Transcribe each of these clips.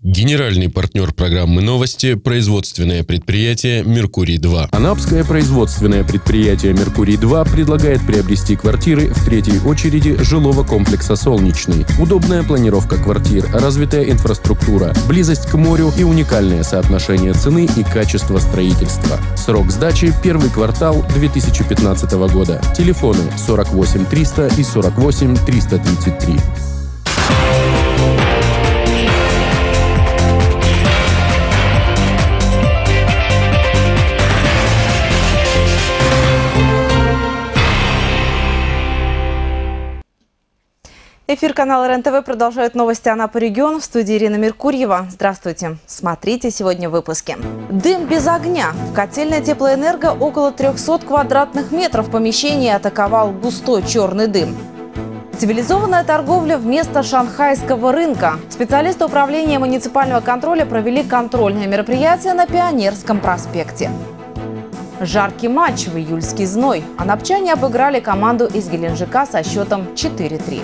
Генеральный партнер программы «Новости» – производственное предприятие «Меркурий-2». Анапское производственное предприятие «Меркурий-2» предлагает приобрести квартиры в третьей очереди жилого комплекса «Солнечный». Удобная планировка квартир, развитая инфраструктура, близость к морю и уникальное соотношение цены и качества строительства. Срок сдачи – первый квартал 2015 года. Телефоны 48 300 и 48 333. Эфир канала РЕН-ТВ продолжает новости Анапы регион. В студии Ирина Меркурьева. Здравствуйте. Смотрите сегодня в выпуске. Дым без огня. Котельная теплоэнерго около 300 квадратных метров помещения атаковал густой черный дым. Цивилизованная торговля вместо шанхайского рынка. Специалисты управления муниципального контроля провели контрольное мероприятие на Пионерском проспекте. Жаркий матч в июльский зной. Анапчане обыграли команду из Геленджика со счетом 4-3.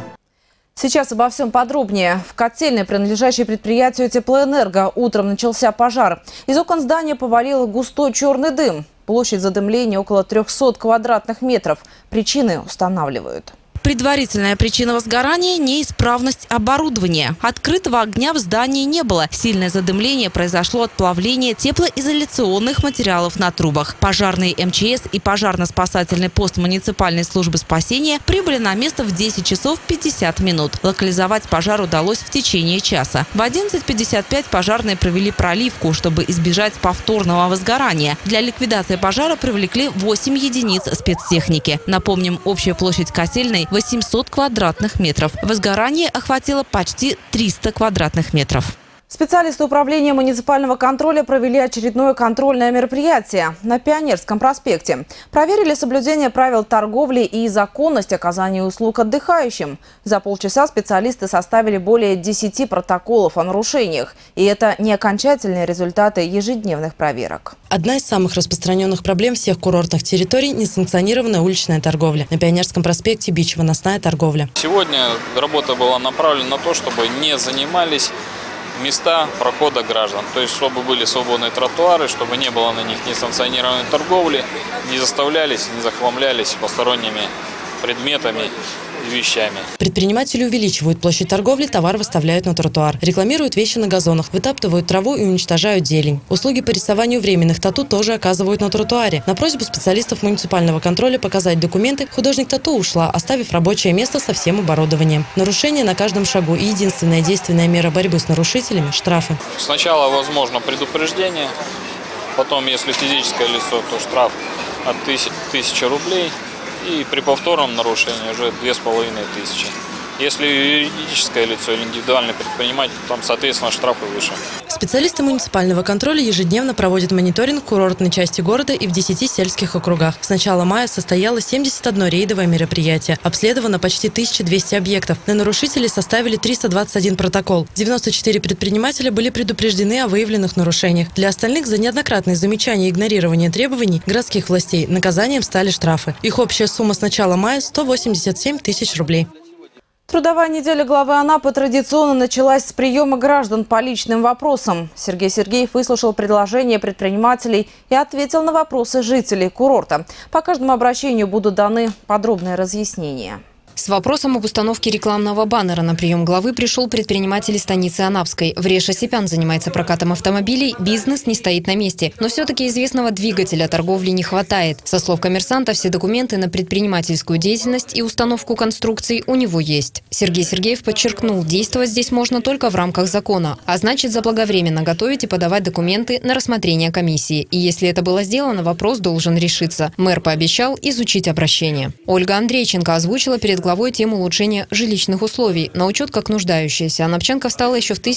Сейчас обо всем подробнее. В котельной, принадлежащей предприятию «Теплоэнерго», утром начался пожар. Из окон здания повалил густой черный дым. Площадь задымления около 300 квадратных метров. Причины устанавливают. Предварительная причина возгорания – неисправность оборудования. Открытого огня в здании не было. Сильное задымление произошло от плавления теплоизоляционных материалов на трубах. Пожарные МЧС и пожарно-спасательный пост муниципальной службы спасения прибыли на место в 10 часов 50 минут. Локализовать пожар удалось в течение часа. В 11:55 пожарные провели проливку, чтобы избежать повторного возгорания. Для ликвидации пожара привлекли 8 единиц спецтехники. Напомним, общая площадь котельной – 800 квадратных метров. Возгорание охватило почти 300 квадратных метров. Специалисты управления муниципального контроля провели очередное контрольное мероприятие на Пионерском проспекте. Проверили соблюдение правил торговли и законность оказания услуг отдыхающим. За полчаса специалисты составили более 10 протоколов о нарушениях. И это не окончательные результаты ежедневных проверок. Одна из самых распространенных проблем всех курортных территорий – несанкционированная уличная торговля. На Пионерском проспекте бич-выносная торговля. Сегодня работа была направлена на то, чтобы не занимались места прохода граждан. То есть, чтобы были свободные тротуары, чтобы не было на них несанкционированной торговли, не заставлялись, не захламлялись посторонними предметами и вещами. Предприниматели увеличивают площадь торговли, товар выставляют на тротуар. Рекламируют вещи на газонах, вытаптывают траву и уничтожают зелень. Услуги по рисованию временных тату тоже оказывают на тротуаре. На просьбу специалистов муниципального контроля показать документы художник тату ушла, оставив рабочее место со всем оборудованием. Нарушение на каждом шагу и единственная действенная мера борьбы с нарушителями – штрафы. Сначала возможно предупреждение, потом, если физическое лицо, то штраф от 1000 рублей. И при повторном нарушении уже 2500. Если юридическое лицо или индивидуальный предприниматель, там, соответственно, штрафы выше. Специалисты муниципального контроля ежедневно проводят мониторинг в курортной части города и в 10 сельских округах. С начала мая состоялось 71 рейдовое мероприятие. Обследовано почти 1200 объектов. На нарушителей составили 321 протокол. 94 предпринимателя были предупреждены о выявленных нарушениях. Для остальных за неоднократные замечания и игнорирование требований городских властей наказанием стали штрафы. Их общая сумма с начала мая – 187 тысяч рублей. Трудовая неделя главы Анапы традиционно началась с приема граждан по личным вопросам. Сергей Сергеев выслушал предложения предпринимателей и ответил на вопросы жителей курорта. По каждому обращению будут даны подробные разъяснения. С вопросом об установке рекламного баннера на прием главы пришел предприниматель из станицы Анапской. Вреша Сипян занимается прокатом автомобилей, бизнес не стоит на месте. Но все-таки известного двигателя торговли не хватает. Со слов коммерсанта, все документы на предпринимательскую деятельность и установку конструкций у него есть. Сергей Сергеев подчеркнул, действовать здесь можно только в рамках закона. А значит, заблаговременно готовить и подавать документы на рассмотрение комиссии. И если это было сделано, вопрос должен решиться. Мэр пообещал изучить обращение. Ольга Андрейченко озвучила перед главой тему улучшения жилищных условий. На учет как нуждающаяся анапчанка встала еще в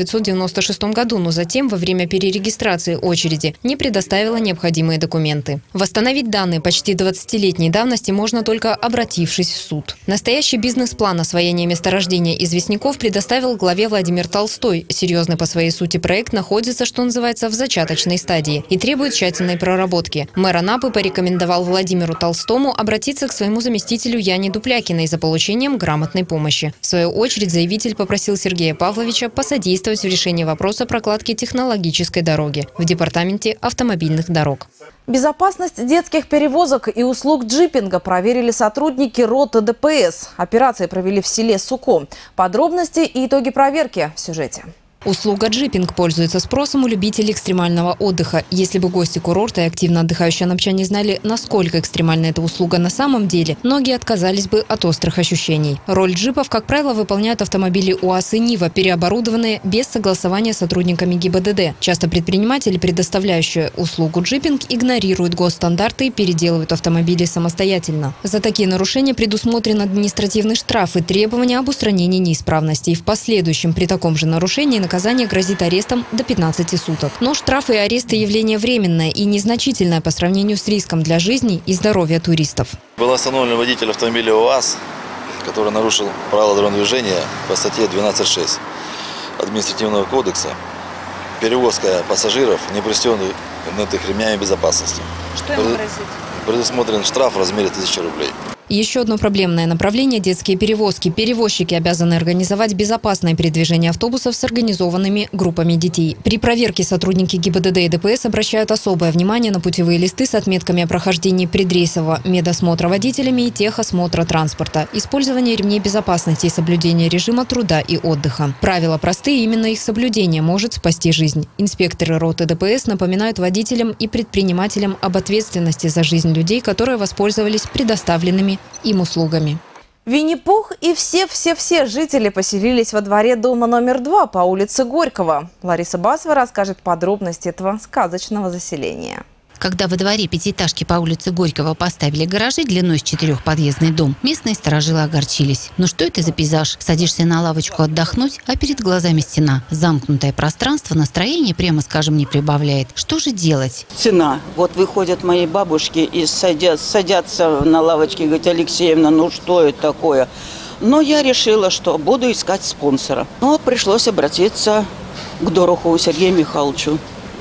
1996 году, но затем во время перерегистрации очереди не предоставила необходимые документы. Восстановить данные почти 20-летней давности можно только обратившись в суд. Настоящий бизнес-план освоения месторождения известняков предоставил главе Владимир Толстой. Серьезный по своей сути проект находится, что называется, в зачаточной стадии и требует тщательной проработки. Мэр Анапы порекомендовал Владимиру Толстому обратиться к своему заместителю Яне Дуплякиной и за получением грамотной помощи. В свою очередь заявитель попросил Сергея Павловича посодействовать в решении вопроса прокладки технологической дороги в департаменте автомобильных дорог. Безопасность детских перевозок и услуг джипинга проверили сотрудники роты ДПС. Операции провели в селе Суко. Подробности и итоги проверки в сюжете. Услуга джипинг пользуется спросом у любителей экстремального отдыха. Если бы гости курорта и активно отдыхающие анапчане знали, насколько экстремальна эта услуга на самом деле, многие отказались бы от острых ощущений. Роль джипов, как правило, выполняют автомобили УАЗ и Нива, переоборудованные без согласования с сотрудниками ГИБДД. Часто предприниматели, предоставляющие услугу джипинг, игнорируют госстандарты и переделывают автомобили самостоятельно. За такие нарушения предусмотрен административный штраф и требования об устранении неисправностей. В последующем при таком же нарушении наказание грозит арестом до 15 суток. Но штрафы и аресты – явление временное и незначительное по сравнению с риском для жизни и здоровья туристов. Был остановлен водитель автомобиля УАЗ, который нарушил правила дорожного движения по статье 12.6 Административного кодекса. Перевозка пассажиров, не пристегнутых ремнями безопасности. Что ему грозит? Предусмотрен штраф в размере 1000 рублей. Еще одно проблемное направление – детские перевозки. Перевозчики обязаны организовать безопасное передвижение автобусов с организованными группами детей. При проверке сотрудники ГИБДД и ДПС обращают особое внимание на путевые листы с отметками о прохождении предрейсового медосмотра водителями и техосмотра транспорта, использование ремней безопасности и соблюдение режима труда и отдыха. Правила простые, именно их соблюдение может спасти жизнь. Инспекторы роты ДПС напоминают водителям и предпринимателям об ответственности за жизнь людей, которые воспользовались предоставленными им услугами. Винни-Пух и все жители поселились во дворе дома номер 2 по улице Горького. Лариса Басова расскажет подробности этого сказочного заселения. Когда во дворе пятиэтажки по улице Горького поставили гаражи длиной с 4-подъездный дом, местные старожилы огорчились. Ну что это за пейзаж? Садишься на лавочку отдохнуть, а перед глазами стена. Замкнутое пространство настроение, прямо скажем, не прибавляет. Что же делать? Цена. Вот выходят мои бабушки и садятся на лавочке и говорят: Алексеевна, ну что это такое? Но я решила, что буду искать спонсора. Но пришлось обратиться к Дорохову Сергею Михайловичу.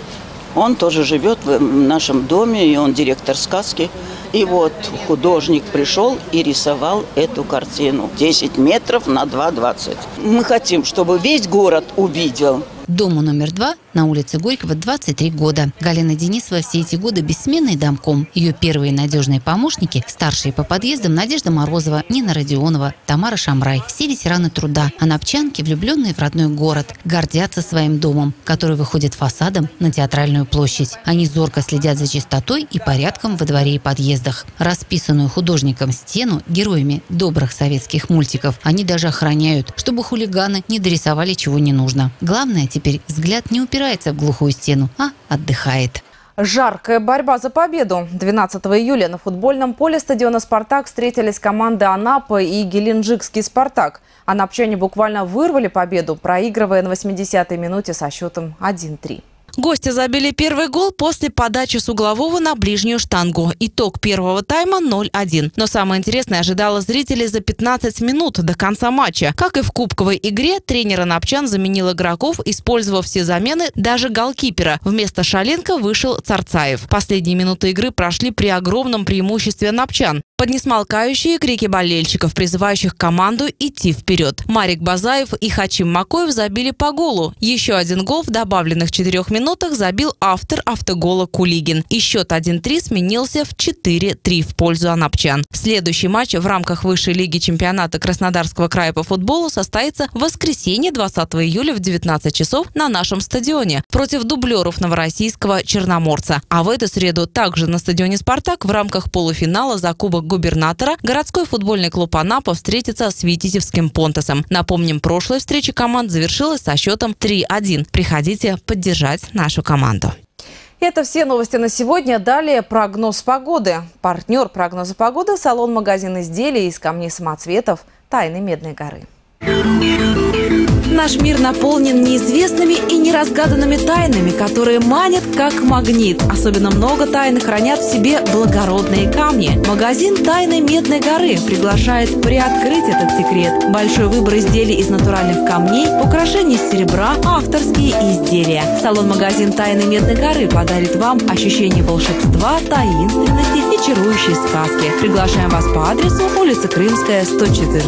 Он тоже живет в нашем доме, и он директор сказки. И вот художник пришел и рисовал эту картину. 10 метров на 2,20. Мы хотим, чтобы весь город увидел. Дому номер 2 на улице Горького 23 года. Галина Денисова все эти годы бессменный домком. Ее первые надежные помощники, старшие по подъездам, Надежда Морозова, Нина Родионова, Тамара Шамрай. Все ветераны труда. Анапчанки, влюбленные в родной город, гордятся своим домом, который выходит фасадом на Театральную площадь. Они зорко следят за чистотой и порядком во дворе и подъездах. Расписанную художником стену героями добрых советских мультиков они даже охраняют, чтобы хулиганы не дорисовали чего не нужно. Главное, теперь взгляд не упирается в глухую стену, а отдыхает. Жаркая борьба за победу. 12 июля на футбольном поле стадиона «Спартак» встретились команды Анапы и геленджикский «Спартак». Анапчане буквально вырвали победу, проигрывая на 80-й минуте со счетом 1-3. Гости забили первый гол после подачи с углового на ближнюю штангу. Итог первого тайма 0-1. Но самое интересное ожидало зрителей за 15 минут до конца матча. Как и в кубковой игре, тренер анапчан заменил игроков, использовав все замены, даже голкипера. Вместо Шаленко вышел Царцаев. Последние минуты игры прошли при огромном преимуществе анапчан. Под несмолкающие крики болельщиков, призывающих команду идти вперед. Марик Базаев и Хачим Макоев забили по голу. Еще один гол в добавленных 4 минутах забил автор автогола Кулигин. И счет 1-3 сменился в 4-3 в пользу анапчан. Следующий матч в рамках высшей лиги чемпионата Краснодарского края по футболу состоится в воскресенье 20 июля в 19 часов на нашем стадионе против дублеров новороссийского Черноморца. А в эту среду также на стадионе «Спартак» в рамках полуфинала за Кубок губернатора городской футбольный клуб «Анапа» встретится с Витязевским «Понтосом». Напомним, прошлая встреча команд завершилась со счетом 3-1. Приходите поддержать нашу команду. Это все новости на сегодня. Далее прогноз погоды. Партнер прогноза погоды – салон-магазин изделий из камней самоцветов «Тайны Медной горы». Наш мир наполнен неизвестными и неразгаданными тайнами, которые манят как магнит. Особенно много тайн хранят в себе благородные камни. Магазин «Тайны Медной горы» приглашает приоткрыть этот секрет. Большой выбор изделий из натуральных камней, украшений из серебра, авторские изделия. Салон-магазин «Тайны Медной горы» подарит вам ощущение волшебства, таинственности и чарующей сказки. Приглашаем вас по адресу улица Крымская, 114.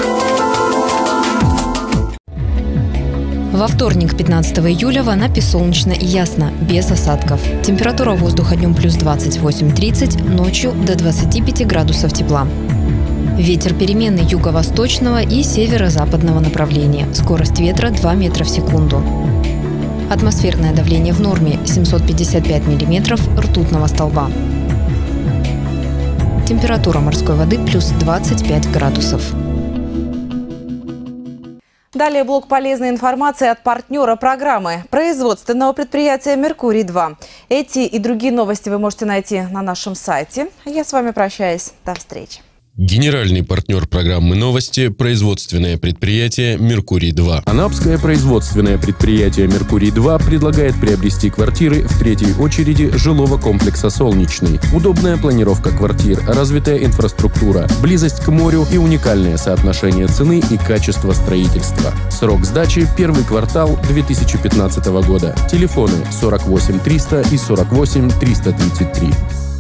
Во вторник, 15 июля, в Анапе солнечно и ясно, без осадков. Температура воздуха днем плюс 28-30, ночью до 25 градусов тепла. Ветер переменный юго-восточного и северо-западного направления. Скорость ветра 2 метра в секунду. Атмосферное давление в норме 755 миллиметров ртутного столба. Температура морской воды плюс 25 градусов. Далее блок полезной информации от партнера программы – производственного предприятия «Меркурий-2». Эти и другие новости вы можете найти на нашем сайте. Я с вами прощаюсь. До встречи. Генеральный партнер программы «Новости» – производственное предприятие «Меркурий-2». Анапское производственное предприятие «Меркурий-2» предлагает приобрести квартиры в третьей очереди жилого комплекса «Солнечный». Удобная планировка квартир, развитая инфраструктура, близость к морю и уникальное соотношение цены и качества строительства. Срок сдачи – первый квартал 2015 года. Телефоны 48 300 и 48 333.